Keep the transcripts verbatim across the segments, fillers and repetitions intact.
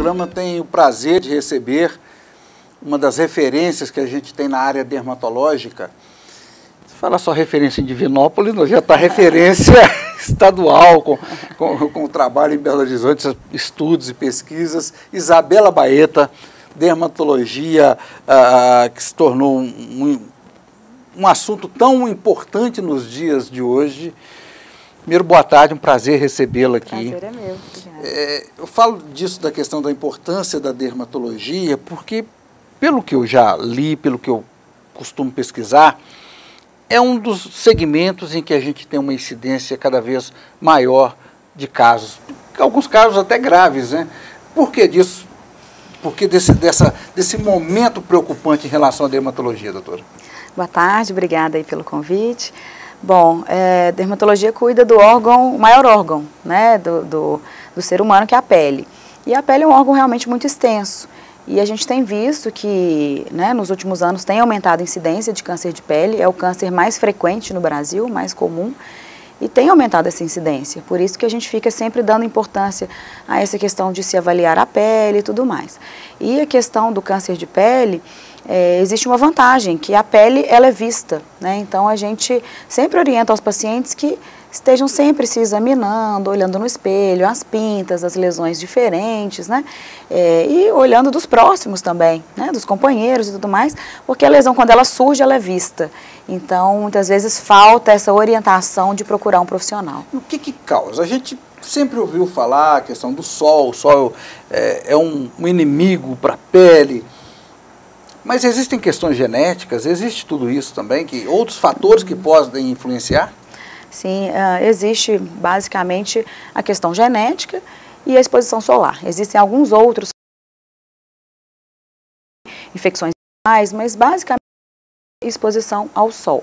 programa tem o prazer de receber uma das referências que a gente tem na área dermatológica. Se falar só referência em Divinópolis, nós já está referência estadual, com, com, com o trabalho em Belo Horizonte, estudos e pesquisas. Isabela Baeta, dermatologia, ah, que se tornou um, um, um assunto tão importante nos dias de hoje. Primeiro, boa tarde, um prazer recebê-la aqui. Prazer é meu. É, eu falo disso, da questão da importância da dermatologia, porque, pelo que eu já li, pelo que eu costumo pesquisar, é um dos segmentos em que a gente tem uma incidência cada vez maior de casos, alguns casos até graves, né? Por que disso? Por que desse, dessa, desse momento preocupante em relação à dermatologia, doutora? Boa tarde, obrigada aí pelo convite. Bom, é, dermatologia cuida do órgão, o maior órgão, né, do, do, do ser humano, que é a pele. E a pele é um órgão realmente muito extenso. E a gente tem visto que, né, nos últimos anos tem aumentado a incidência de câncer de pele, é o câncer mais frequente no Brasil, mais comum, e tem aumentado essa incidência. Por isso que a gente fica sempre dando importância a essa questão de se avaliar a pele e tudo mais. E a questão do câncer de pele, é, existe uma vantagem, que a pele ela é vista, né? Então a gente sempre orienta aos pacientes que estejam sempre se examinando, olhando no espelho, as pintas, as lesões diferentes, né? É, e olhando dos próximos também, né? Dos companheiros e tudo mais, porque a lesão, quando ela surge, ela é vista. Então, muitas vezes falta essa orientação de procurar um profissional. E o que que causa? A gente sempre ouviu falar a questão do sol, o sol é, é um, um inimigo para a pele, mas existem questões genéticas, existe tudo isso também, que outros fatores que podem influenciar? Sim, uh, existe basicamente a questão genética e a exposição solar. Existem alguns outros infecções, mas basicamente exposição ao sol.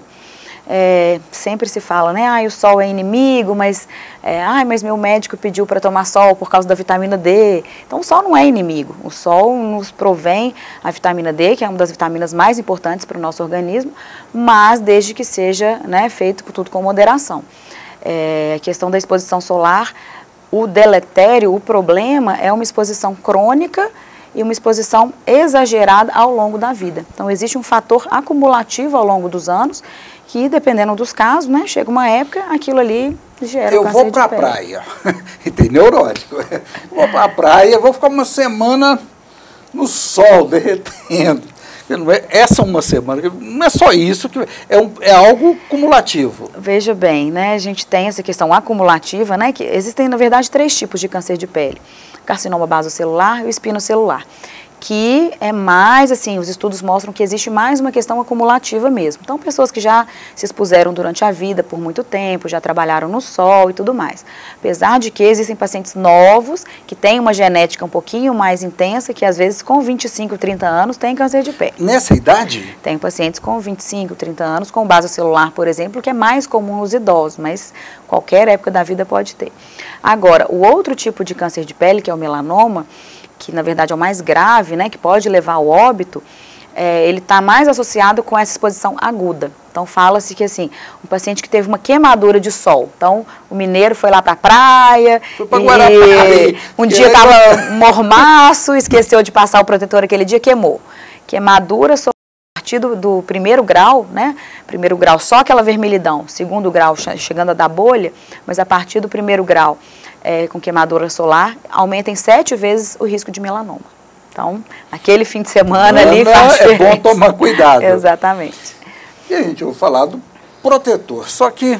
É, sempre se fala, né, ah, o sol é inimigo, mas, é, ah, mas meu médico pediu para tomar sol por causa da vitamina D. Então o sol não é inimigo, o sol nos provém a vitamina D, que é uma das vitaminas mais importantes para o nosso organismo, mas desde que seja, né, feito tudo com moderação. É, a questão da exposição solar, o deletério, o problema é uma exposição crônica e uma exposição exagerada ao longo da vida. Então existe um fator acumulativo ao longo dos anos, que dependendo dos casos, né, chega uma época, aquilo ali gera eu vou para a praia, e tem neurótico, vou para a praia, vou ficar uma semana no sol, derretendo. Não é, essa uma semana, não é só isso, que é, um, é algo cumulativo. Veja bem, né, a gente tem essa questão acumulativa, né, que existem, na verdade, três tipos de câncer de pele. Carcinoma basocelular e o espinocelular, que é mais, assim, os estudos mostram que existe mais uma questão acumulativa mesmo. Então, pessoas que já se expuseram durante a vida por muito tempo, já trabalharam no sol e tudo mais. Apesar de que existem pacientes novos, que têm uma genética um pouquinho mais intensa, que às vezes com vinte e cinco, trinta anos tem câncer de pele. Nessa idade? Tem pacientes com vinte e cinco, trinta anos, com basocelular, por exemplo, que é mais comum nos idosos, mas qualquer época da vida pode ter. Agora, o outro tipo de câncer de pele, que é o melanoma, que na verdade é o mais grave, né, que pode levar ao óbito, é, ele está mais associado com essa exposição aguda. Então fala-se que assim, um paciente que teve uma queimadura de sol, então o mineiro foi lá para a praia, foi pra Guarapari, um dia estava mormaço, esqueceu de passar o protetor aquele dia, queimou. Queimadura só a partir do, do primeiro grau, né, primeiro grau só aquela vermelhidão, segundo grau chegando a dar bolha, mas a partir do primeiro grau, É, com queimadura solar, aumenta em sete vezes o risco de melanoma. Então, aquele fim de semana Ana, ali faz é bom tomar cuidado. Exatamente. E a gente vai falar do protetor, só que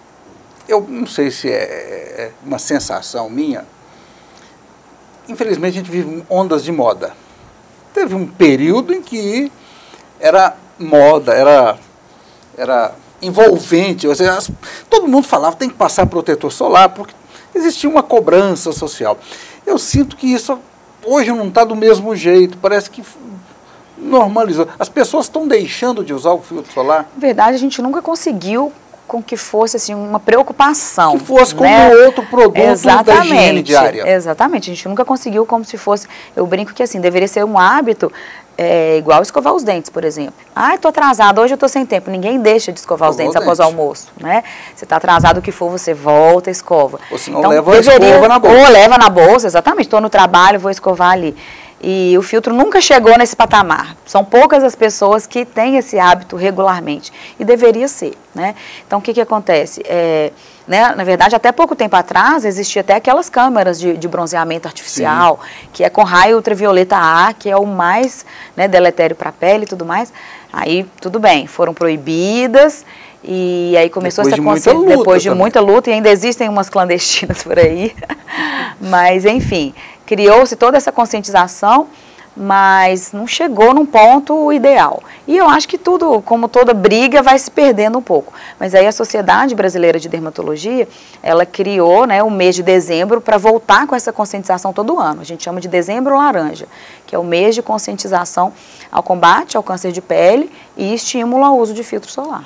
eu não sei se é uma sensação minha, infelizmente a gente vive ondas de moda. Teve um período em que era moda, era, era envolvente, ou seja, todo mundo falava tem que passar protetor solar, porque existia uma cobrança social. Eu sinto que isso hoje não está do mesmo jeito, parece que normalizou. As pessoas estão deixando de usar o filtro solar? Na verdade, a gente nunca conseguiu com que fosse assim, uma preocupação. Que fosse como né? outro produto Exatamente, da higiene diária. Exatamente, a gente nunca conseguiu como se fosse, eu brinco que assim, deveria ser um hábito É igual escovar os dentes, por exemplo. Ah, estou atrasado, hoje eu estou sem tempo. Ninguém deixa de escovar os dentes após o almoço, né? Você está atrasado, o que for, você volta, escova. Ou senão então, leva a escova na bolsa. Ou leva na bolsa, exatamente. Estou no trabalho, vou escovar ali. E o filtro nunca chegou nesse patamar. São poucas as pessoas que têm esse hábito regularmente. E deveria ser, né? Então, o que que acontece? É, né, na verdade, até pouco tempo atrás, existia até aquelas câmeras de, de bronzeamento artificial, sim, que é com raio ultravioleta A, que é o mais, né, deletério para a pele e tudo mais. Aí, tudo bem, foram proibidas. E aí começou depois essa consciência, depois de também. muita luta, e ainda existem umas clandestinas por aí. Mas, enfim, criou-se toda essa conscientização, mas não chegou num ponto ideal. E eu acho que tudo, como toda briga, vai se perdendo um pouco. Mas aí a Sociedade Brasileira de Dermatologia, ela criou, né, o mês de dezembro para voltar com essa conscientização todo ano. A gente chama de dezembro laranja, que é o mês de conscientização ao combate ao câncer de pele e estímulo ao uso de filtro solar.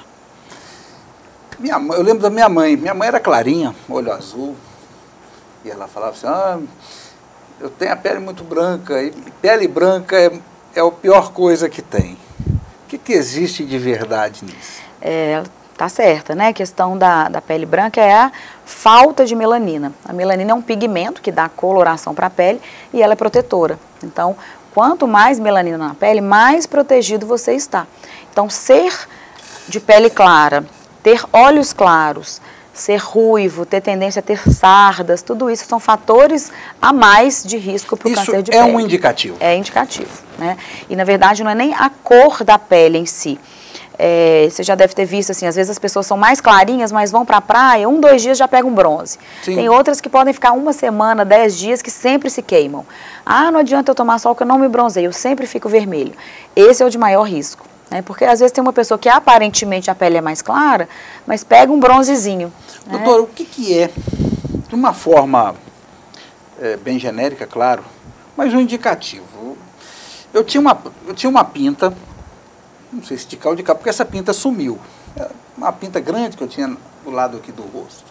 Minha, eu lembro da minha mãe. Minha mãe era clarinha, olho azul. E ela falava assim, ah, eu tenho a pele muito branca, e pele branca é, é a pior coisa que tem. O que, que existe de verdade nisso? É, tá certa, né? A questão da, da pele branca é a falta de melanina. A melanina é um pigmento que dá coloração para a pele e ela é protetora. Então, quanto mais melanina na pele, mais protegido você está. Então, ser de pele clara, ter olhos claros, ser ruivo, ter tendência a ter sardas, tudo isso são fatores a mais de risco para o câncer de pele. Isso é um indicativo? É indicativo, né? E, na verdade, não é nem a cor da pele em si. É, você já deve ter visto, assim, às vezes as pessoas são mais clarinhas, mas vão para a praia, um, dois dias já pegam bronze. Sim. Tem outras que podem ficar uma semana, dez dias, que sempre se queimam. Ah, não adianta eu tomar sol que eu não me bronzeio, eu sempre fico vermelho. Esse é o de maior risco. Né? Porque às vezes tem uma pessoa que aparentemente a pele é mais clara, mas pega um bronzezinho. Doutora, né? O que, que é, de uma forma é, bem genérica, claro, mas um indicativo? Eu tinha uma, eu tinha uma pinta, não sei se de cá ou de cá, porque essa pinta sumiu. Uma pinta grande que eu tinha do lado aqui do rosto.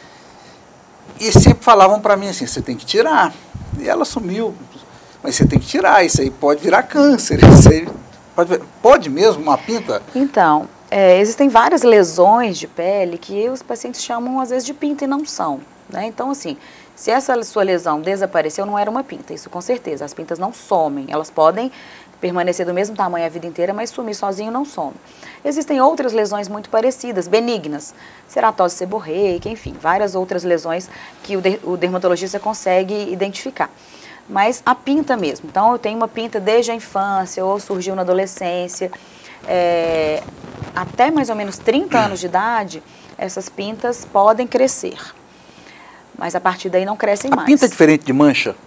E sempre falavam para mim assim, você tem que tirar. E ela sumiu. Mas você tem que tirar, isso aí pode virar câncer, isso aí... Pode, pode mesmo uma pinta? Então, é, existem várias lesões de pele que os pacientes chamam às vezes de pinta e não são. Né? Então, assim, se essa sua lesão desapareceu, não era uma pinta, isso com certeza. As pintas não somem, elas podem permanecer do mesmo tamanho a vida inteira, mas sumir sozinho não some. Existem outras lesões muito parecidas, benignas, ceratose seborreica, enfim, várias outras lesões que o, de, o dermatologista consegue identificar. Mas a pinta mesmo, então eu tenho uma pinta desde a infância ou surgiu na adolescência, é, até mais ou menos trinta anos de idade, essas pintas podem crescer, mas a partir daí não crescem mais. A pinta é diferente de mancha?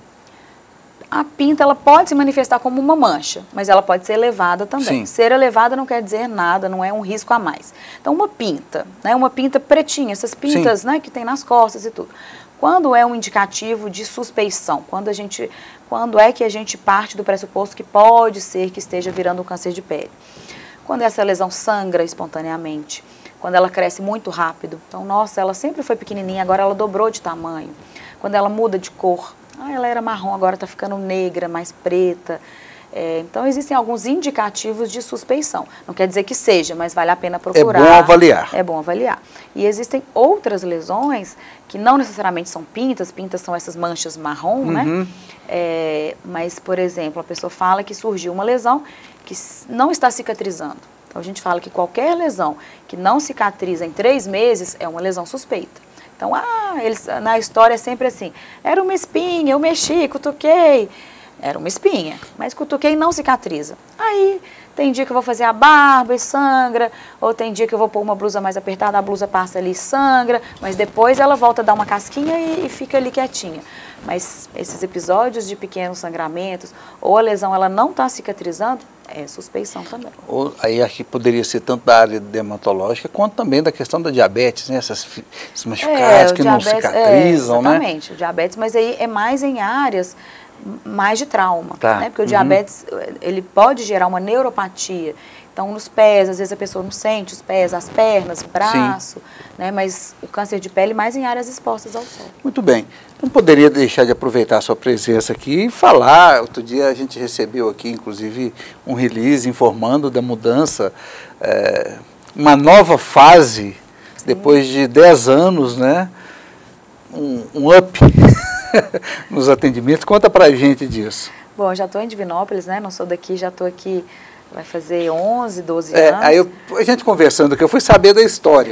A pinta ela pode se manifestar como uma mancha, mas ela pode ser elevada também. Sim. Ser elevada não quer dizer nada, não é um risco a mais. Então uma pinta, né, uma pinta pretinha, essas pintas, né, que tem nas costas e tudo. Quando é um indicativo de suspeição? Quando, a gente, quando é que a gente parte do pressuposto que pode ser que esteja virando um câncer de pele? Quando essa lesão sangra espontaneamente, quando ela cresce muito rápido. Então, nossa, ela sempre foi pequenininha, agora ela dobrou de tamanho. Quando ela muda de cor, ah, ela era marrom, agora está ficando negra, mais preta. É, então, existem alguns indicativos de suspeição. Não quer dizer que seja, mas vale a pena procurar. É bom avaliar. É bom avaliar. E existem outras lesões que não necessariamente são pintas, pintas são essas manchas marrom, uhum. né? É, mas, por exemplo, a pessoa fala que surgiu uma lesão que não está cicatrizando. Então, a gente fala que qualquer lesão que não cicatriza em três meses é uma lesão suspeita. Então, ah, eles, na história é sempre assim, era uma espinha, eu mexi, cutuquei. Era uma espinha, mas cutuquei e não cicatriza. Aí, tem dia que eu vou fazer a barba e sangra, ou tem dia que eu vou pôr uma blusa mais apertada, a blusa passa ali e sangra, mas depois ela volta a dar uma casquinha e, e fica ali quietinha. Mas esses episódios de pequenos sangramentos, ou a lesão ela não está cicatrizando, é suspeição também. Ou, aí acho que poderia ser tanto da área dermatológica, quanto também da questão da diabetes, né? Essas, esses machucados é, que diabetes, não cicatrizam, é, exatamente, né? Exatamente, o diabetes, mas aí é mais em áreas mais de trauma, tá. né? Porque o uhum. diabetes, ele pode gerar uma neuropatia. Então, nos pés, às vezes a pessoa não sente os pés, as pernas, o braço, né? Mas o câncer de pele mais em áreas expostas ao sol. Muito bem. Não poderia deixar de aproveitar a sua presença aqui e falar. Outro dia a gente recebeu aqui, inclusive, um release informando da mudança, é, uma nova fase, sim, depois de dez anos, né? Um, um up nos atendimentos. Conta pra gente disso. Bom, eu já estou em Divinópolis, né? Não sou daqui, já estou aqui, vai fazer onze, doze é, anos. Aí eu, a gente conversando aqui, eu fui saber da história.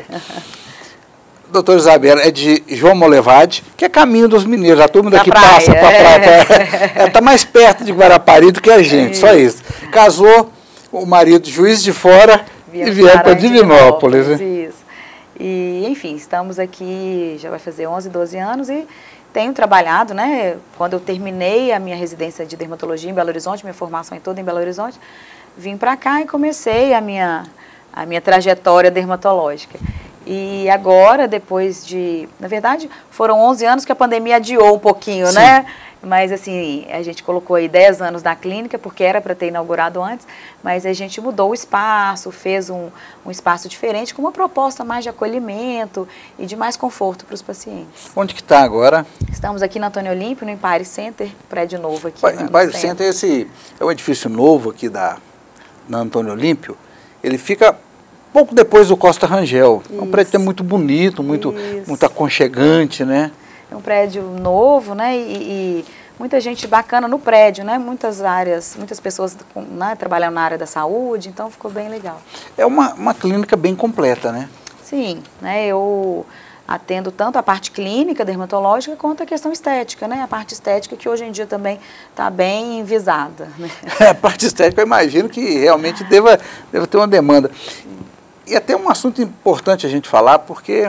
Doutora Isabela é de João Molevade, que é caminho dos mineiros. A turma daqui praia, passa para a é. praia. Está mais perto de Guarapari do que a gente, é só isso. Casou, o marido Juiz de Fora Via e vieram para Divinópolis. Divinópolis, né? Isso. E, enfim, estamos aqui, já vai fazer onze, doze anos e tenho trabalhado, né? Quando eu terminei a minha residência de dermatologia em Belo Horizonte, minha formação é toda em Belo Horizonte, vim para cá e comecei a minha, a minha trajetória dermatológica. E agora, depois de... Na verdade, foram onze anos que a pandemia adiou um pouquinho, sim, né? Mas, assim, a gente colocou aí dez anos na clínica, porque era para ter inaugurado antes, mas a gente mudou o espaço, fez um, um espaço diferente, com uma proposta mais de acolhimento e de mais conforto para os pacientes. Onde que está agora? Estamos aqui na Antônio Olímpio, no Empire Center, prédio novo aqui. O Empire Center, esse é um edifício novo aqui da, na Antônio Olímpio. Ele fica pouco depois do Costa Rangel. Isso. É um prédio muito bonito, muito, muito aconchegante, né? É um prédio novo, né? E, e muita gente bacana no prédio, né? Muitas áreas, muitas pessoas, né, trabalham na área da saúde, então ficou bem legal. É uma, uma clínica bem completa, né? Sim, né? Eu atendo tanto a parte clínica, dermatológica, quanto a questão estética, né? A parte estética que hoje em dia também está bem visada, né? A parte estética eu imagino que realmente deva, deva ter uma demanda. E até um assunto importante a gente falar, porque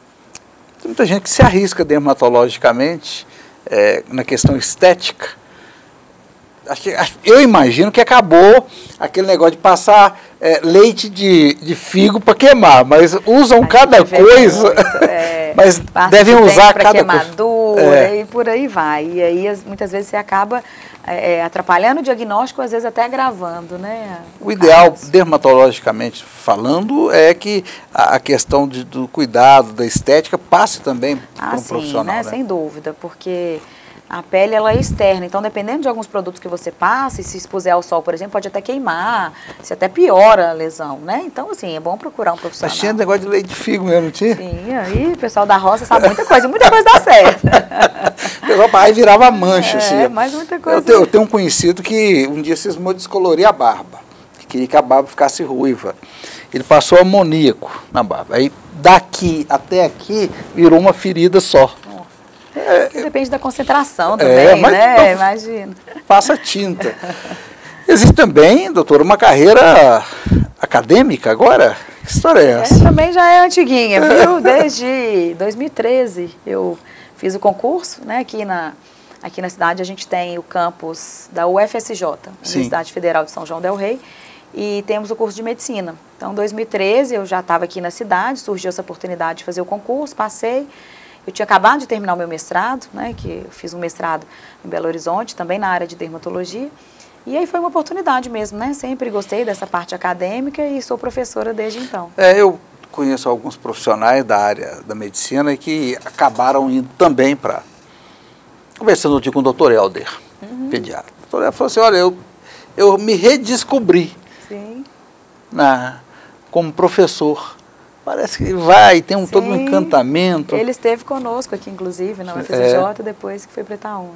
tem muita gente que se arrisca dermatologicamente é, na questão estética. Acho que, eu imagino que acabou aquele negócio de passar é, leite de, de figo para queimar, mas usam a cada coisa, muito, é, mas devem usar cada queimadura coisa. É. E por aí vai. E aí muitas vezes você acaba é, atrapalhando o diagnóstico, às vezes até agravando, né? O ideal, caso. dermatologicamente falando, é que a questão de, do cuidado, da estética, passe também ah, para um sim, profissional. Né? Né? Sem dúvida, porque a pele ela é externa, então dependendo de alguns produtos que você passa, e se expuser ao sol, por exemplo, pode até queimar, se até piora a lesão, né? Então, assim, é bom procurar um profissional. Mas tinha negócio de leite de figo mesmo, não tinha? Sim, aí o pessoal da roça sabe muita coisa, muita coisa dá certo. O pessoal aí virava mancha, é, assim. mas muita coisa. Eu tenho, eu tenho um conhecido que um dia cismou de descolorir a barba, que queria que a barba ficasse ruiva. Ele passou amoníaco na barba, aí daqui até aqui virou uma ferida só. É, Depende da concentração também, é, mas, né? Não, imagina. Passa tinta. Existe também, doutora, uma carreira acadêmica agora? Que história é essa? É, também já é antiguinha, viu? Desde dois mil e treze eu fiz o concurso, né? Aqui na, aqui na cidade a gente tem o campus da U F S J, Universidade Federal de São João del Rei, e temos o curso de medicina. Então, em dois mil e treze eu já estava aqui na cidade, surgiu essa oportunidade de fazer o concurso, passei. Eu tinha acabado de terminar o meu mestrado, né, que eu fiz um mestrado em Belo Horizonte, também na área de dermatologia, e aí foi uma oportunidade mesmo, né, sempre gostei dessa parte acadêmica e sou professora desde então. É, eu conheço alguns profissionais da área da medicina que acabaram indo também para... Conversando aqui com o doutor Helder, uhum. pediatra. O doutor Helder falou assim, olha, eu, eu me redescobri Sim. Na, como professor. Parece que vai, tem um, todo um encantamento. Ele esteve conosco aqui, inclusive, na U F S J, é. depois que foi para Itaúna.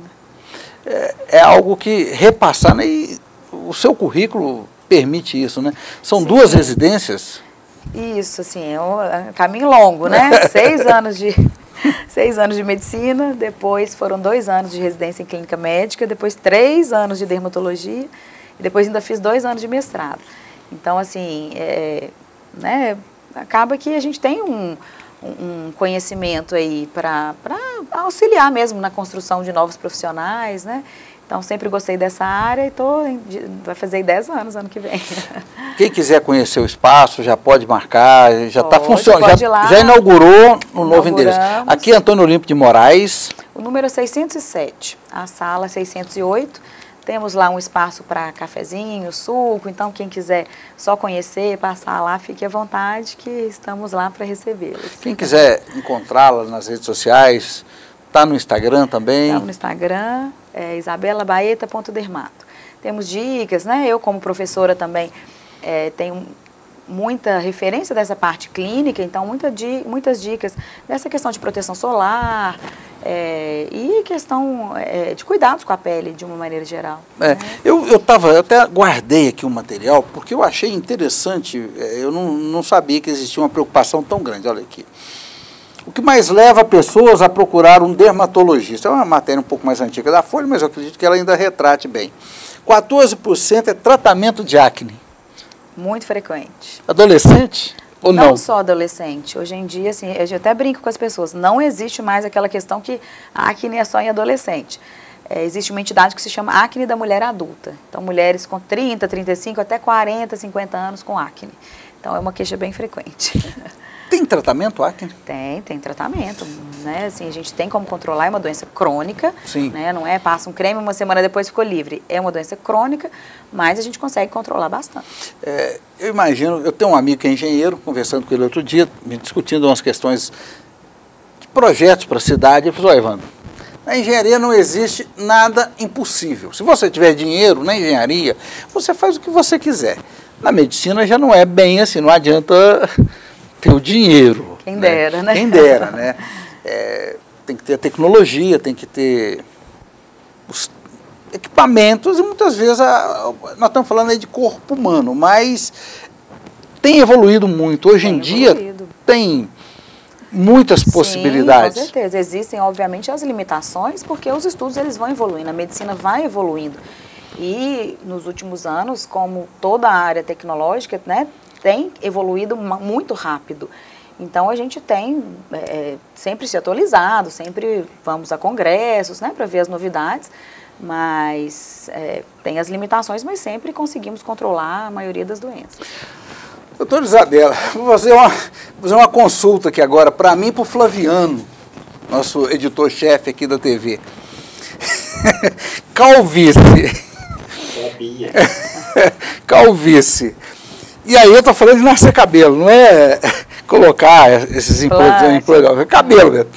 É, é algo que repassar, né? E o seu currículo permite isso, né? São Sim. duas residências? Isso, assim, é um, é um caminho longo, né? seis anos de seis anos de medicina, depois foram dois anos de residência em clínica médica, depois três anos de dermatologia, e depois ainda fiz dois anos de mestrado. Então, assim, é, né? Acaba que a gente tem um, um conhecimento aí para auxiliar mesmo na construção de novos profissionais, né? Então, sempre gostei dessa área e tô, vai fazer dez anos ano que vem. Quem quiser conhecer o espaço, já pode marcar, já está funcionando, já, já inaugurou no novo endereço. Aqui, Antônio Olímpio de Moraes. O número é seiscentos e sete, a sala seiscentos e oito. Temos lá um espaço para cafezinho, suco, então quem quiser só conhecer, passar lá, fique à vontade que estamos lá para recebê-los. Quem quiser encontrá-la nas redes sociais, está no Instagram também? Estamos no Instagram, é isabela baeta ponto dermato. Temos dicas, né? Eu como professora também é, tenho muita referência dessa parte clínica, então muita di muitas dicas dessa questão de proteção solar é, e questão é, de cuidados com a pele de uma maneira geral. É, né? eu, eu, tava, eu até guardei aqui o material porque eu achei interessante, eu não, não sabia que existia uma preocupação tão grande, olha aqui. O que mais leva pessoas a procurar um dermatologista? É uma matéria um pouco mais antiga da Folha, mas eu acredito que ela ainda retrate bem. quatorze por cento é tratamento de acne. Muito frequente. Adolescente ou não? Não só adolescente. Hoje em dia, assim, eu até brinco com as pessoas, não existe mais aquela questão que a acne é só em adolescente. É, existe uma entidade que se chama acne da mulher adulta. Então, mulheres com trinta, trinta e cinco, até quarenta, cinquenta anos com acne. Então, é uma queixa bem frequente. Tem tratamento acne? Tem, tem tratamento, né? Assim, a gente tem como controlar, é uma doença crônica, Sim. né? Não é passa um creme, uma semana depois ficou livre. É uma doença crônica, mas a gente consegue controlar bastante. É, eu imagino, eu tenho um amigo que é engenheiro, conversando com ele outro dia, discutindo umas questões de projetos para a cidade, ele falou, Evandro, na engenharia não existe nada impossível. Se você tiver dinheiro na engenharia, você faz o que você quiser. Na medicina já não é bem assim, não adianta ter o dinheiro. Quem dera, né? né? Quem dera, né? É, tem que ter a tecnologia, tem que ter os equipamentos e muitas vezes a, nós estamos falando aí de corpo humano, mas tem evoluído muito. Hoje tem em dia evoluído. tem muitas Sim, possibilidades. Com certeza. Existem, obviamente, as limitações, porque os estudos eles vão evoluindo, a medicina vai evoluindo. E nos últimos anos, como toda a área tecnológica, né, tem evoluído muito rápido. Então, a gente tem é, sempre se atualizado, sempre vamos a congressos, né, para ver as novidades, mas é, tem as limitações, mas sempre conseguimos controlar a maioria das doenças. Doutora Isabela, vou fazer uma, vou fazer uma consulta aqui agora, para mim e para o Flaviano, nosso editor-chefe aqui da T V. Calvície. Sabia. Calvície. E aí eu tô falando de nascer cabelo, não é colocar esses implantes, é cabelo mesmo.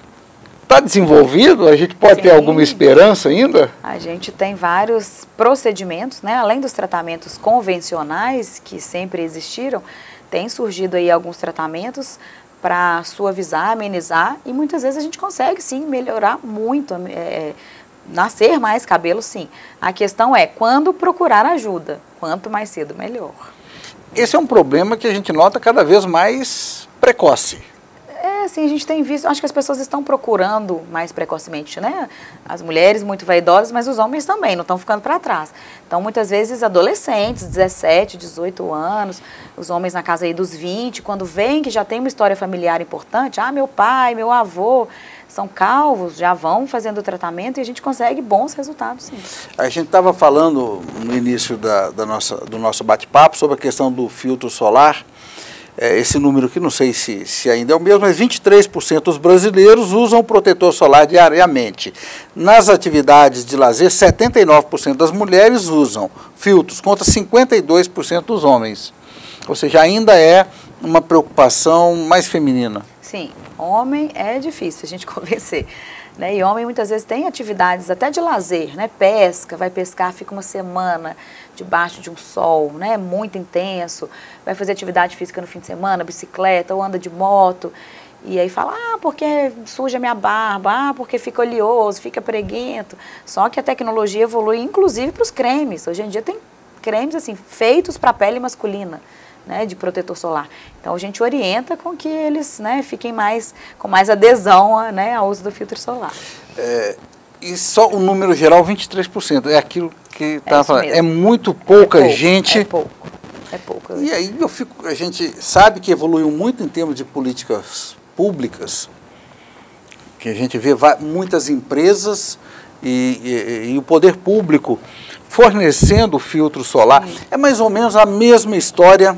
Está desenvolvido? A gente pode Sim. ter alguma esperança ainda? A gente tem vários procedimentos, né? Além dos tratamentos convencionais que sempre existiram, tem surgido aí alguns tratamentos para suavizar, amenizar e muitas vezes a gente consegue sim melhorar muito, é, nascer mais cabelo sim. A questão é quando procurar ajuda, quanto mais cedo melhor. Esse é um problema que a gente nota cada vez mais precoce. É, assim, a gente tem visto, acho que as pessoas estão procurando mais precocemente, né? As mulheres muito vaidosas, mas os homens também, não estão ficando para trás. Então, muitas vezes, adolescentes, dezessete, dezoito anos, os homens na casa aí dos vinte, quando veem que já tem uma história familiar importante, ah, meu pai, meu avô, são calvos, já vão fazendo o tratamento e a gente consegue bons resultados, sim. A gente estava falando no início da, da nossa, do nosso bate-papo sobre a questão do filtro solar. É, esse número aqui, não sei se, se ainda é o mesmo, mas vinte e três por cento dos brasileiros usam protetor solar diariamente. Nas atividades de lazer, setenta e nove por cento das mulheres usam filtros, contra cinquenta e dois por cento dos homens. Ou seja, ainda é uma preocupação mais feminina. Sim, homem é difícil a gente convencer. Né? E homem muitas vezes tem atividades até de lazer, né? Pesca, vai pescar, fica uma semana debaixo de um sol, né? Muito intenso, vai fazer atividade física no fim de semana, bicicleta ou anda de moto, e aí fala, ah, porque suja minha barba, ah, porque fica oleoso, fica preguento. Só que a tecnologia evolui inclusive para os cremes. Hoje em dia tem cremes assim, feitos para a pele masculina, né, de protetor solar. Então a gente orienta com que eles, né, fiquem mais, com mais adesão a, né, ao uso do filtro solar. É, e só o número geral, vinte e três por cento, é aquilo que estava é falando. É muito pouca é pouco, gente. É pouco, é pouco. E aí eu fico, a gente sabe que evoluiu muito em termos de políticas públicas, que a gente vê muitas empresas e, e, e o poder público fornecendo filtro solar. Hum. É mais ou menos a mesma história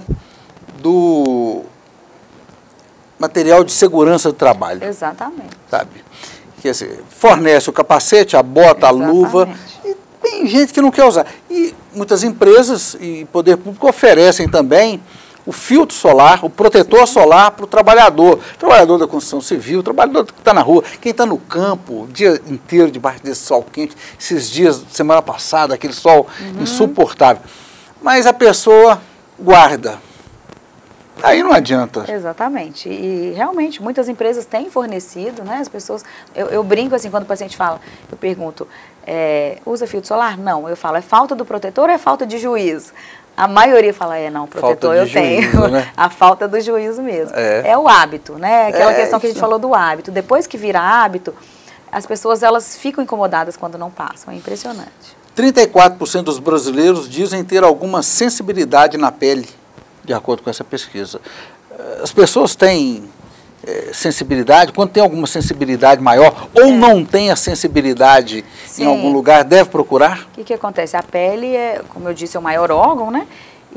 do material de segurança do trabalho. Exatamente. Sabe? Quer dizer, fornece o capacete, a bota, Exatamente. a luva. E tem tem gente que não quer usar. E muitas empresas e poder público oferecem também o filtro solar, o protetor solar para o trabalhador. Trabalhador da construção civil, trabalhador que está na rua, quem está no campo o dia inteiro debaixo desse sol quente, esses dias, semana passada, aquele sol uhum. insuportável. Mas a pessoa guarda. Aí não adianta. Exatamente. E realmente muitas empresas têm fornecido, né? As pessoas, eu, eu brinco assim quando o paciente fala, eu pergunto, é, usa filtro solar? Não, eu falo, é falta do protetor ou é falta de juízo? A maioria fala, é, não, protetor eu juízo, tenho. Né? A falta do juízo mesmo. É, é o hábito, né? Aquela é, questão que a gente falou do hábito. Depois que vira hábito, as pessoas elas ficam incomodadas quando não passam. É impressionante. trinta e quatro por cento dos brasileiros dizem ter alguma sensibilidade na pele, de acordo com essa pesquisa. As pessoas têm é, sensibilidade, quando tem alguma sensibilidade maior, ou é. não tem a sensibilidade Sim. em algum lugar, deve procurar? O que, que acontece? A pele, é, como eu disse, é o maior órgão, né?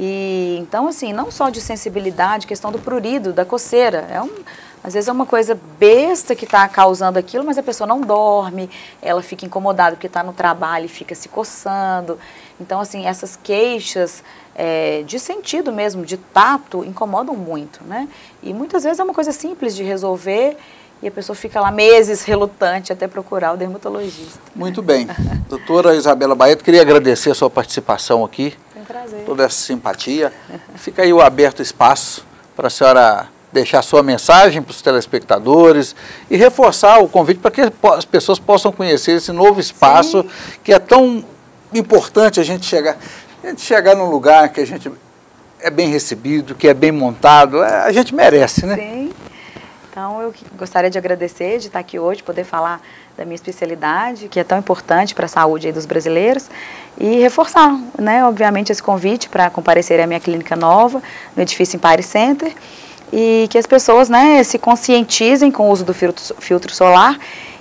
E, então, assim, não só de sensibilidade, questão do prurido, da coceira. É um, às vezes é uma coisa besta que está causando aquilo, mas a pessoa não dorme, ela fica incomodada porque está no trabalho e fica se coçando. Então, assim, essas queixas é, de sentido mesmo, de tato, incomodam muito, né? E muitas vezes é uma coisa simples de resolver e a pessoa fica lá meses relutante até procurar o dermatologista. Muito bem. Doutora Isabela Baeto, queria agradecer a sua participação aqui. Foi um prazer. Toda essa simpatia. Fica aí o aberto espaço para a senhora deixar sua mensagem para os telespectadores e reforçar o convite para que as pessoas possam conhecer esse novo espaço Sim. que é tão importante a gente chegar, a gente chegar num lugar que a gente é bem recebido, que é bem montado, a gente merece, né? Sim. Então, eu gostaria de agradecer de estar aqui hoje, poder falar da minha especialidade, que é tão importante para a saúde aí dos brasileiros, e reforçar, né, obviamente, esse convite para comparecer à minha clínica nova, no edifício Empire Center, e que as pessoas, né, se conscientizem com o uso do filtro, filtro solar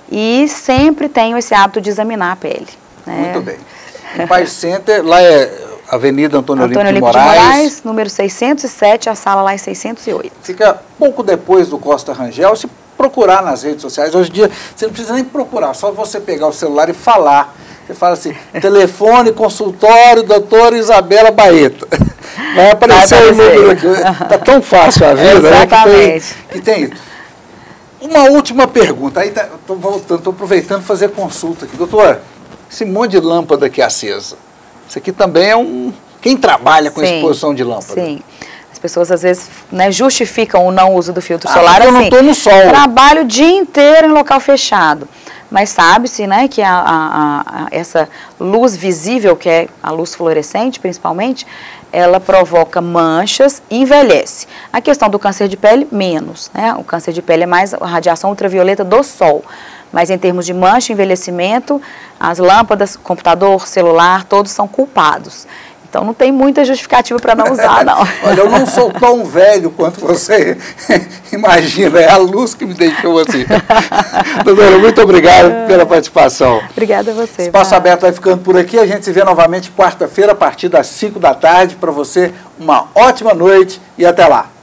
e sempre tenham esse hábito de examinar a pele. Né? Muito bem. Empire Center, lá é Avenida Antônio, Antônio Olímpio de Moraes. Moraes, número seiscentos e sete, a sala lá é seiscentos e oito. Fica pouco depois do Costa Rangel. Se procurar nas redes sociais, hoje em dia você não precisa nem procurar, só você pegar o celular e falar. Você fala assim, telefone, consultório, doutora Isabela Baeto. Vai aparecer o número aqui. Está tão fácil a vida, Exatamente. né? Que tem, que tem uma última pergunta. Aí tá, estou voltando, estou aproveitando fazer consulta aqui. Doutora, esse monte de lâmpada aqui acesa. Isso aqui também é um... Quem trabalha com sim, exposição de lâmpada? Sim. As pessoas, às vezes, né, justificam o não uso do filtro ah, solar. Eu assim, não estou no sol. Trabalho o dia inteiro em local fechado. Mas sabe-se, né, que a, a, a, essa luz visível, que é a luz fluorescente, principalmente, ela provoca manchas e envelhece. A questão do câncer de pele, menos. Né? O câncer de pele é mais a radiação ultravioleta do sol. Mas em termos de mancha e envelhecimento, as lâmpadas, computador, celular, todos são culpados. Então não tem muita justificativa para não usar, não. Olha, eu não sou tão velho quanto você imagina, é a luz que me deixou assim. Doutora, muito obrigado pela participação. Obrigada a você. Espaço Aberto vai ficando por aqui, a gente se vê novamente quarta-feira a partir das cinco da tarde. Para você, uma ótima noite e até lá.